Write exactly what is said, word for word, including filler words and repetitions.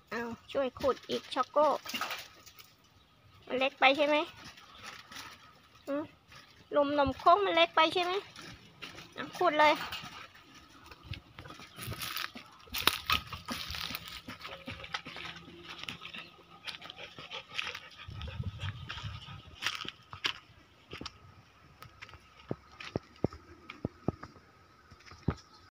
เอาช่วยขุดอีกช็อกโก้มันเล็กไปใช่ไหมลุมนมโค้งมันเล็กไปใช่ไหมขุดเลย